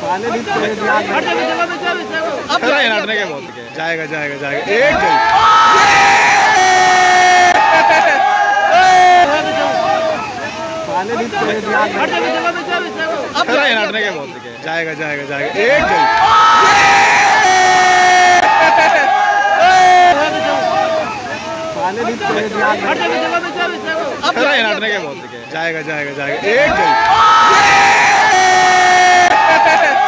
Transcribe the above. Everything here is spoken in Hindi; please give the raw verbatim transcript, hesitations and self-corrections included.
हटने के बोल के जाएगा जाएगा जाएगा एक जल्द हटने के बोल के जाएगा जाएगा जाएगा एक जल्द हटने के बोल के जाएगा जाएगा जाएगा एक जल्द